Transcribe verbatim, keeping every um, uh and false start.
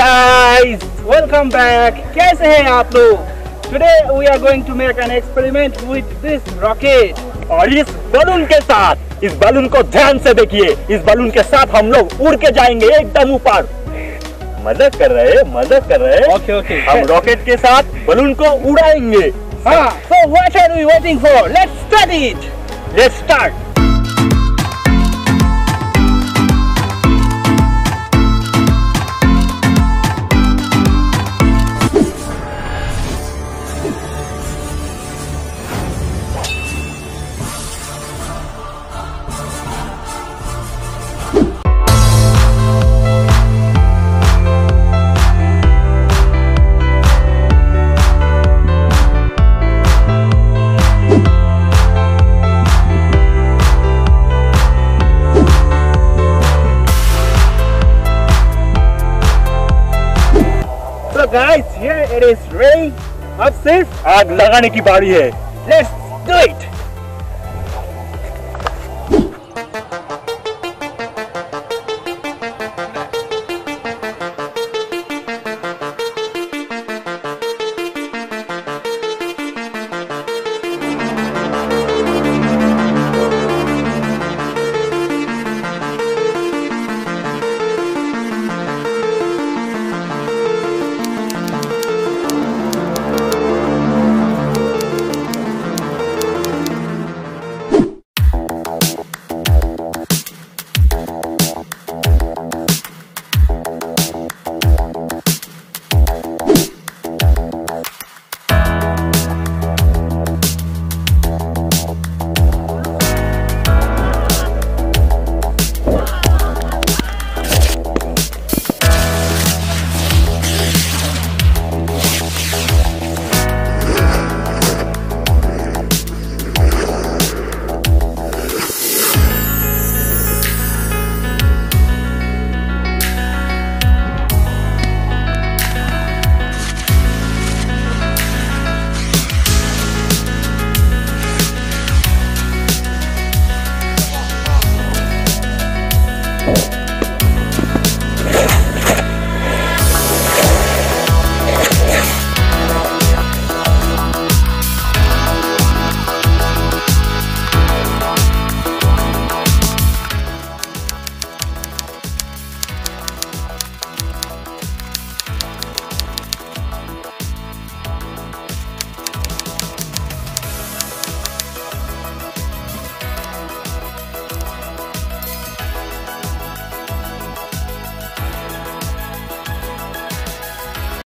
guys, welcome back. कैसे हैं आप लोग? Today we are going to make an experiment with this rocket. और इस बलून के साथ, इस बलून को ध्यान से देखिए, इस बलून के साथ हम लोग उड़ के जाएंगे एकदम ऊपर। मदद कर रहे हैं, मदद कर रहे हैं। Okay, okay. हम रॉकेट के साथ बलून को उड़ाएंगे। हाँ, so what are we waiting for? Let's start it. Let's start. So guys, here it is ready. अब सिर्फ आग लगाने की बारी है। let's do it. Oh.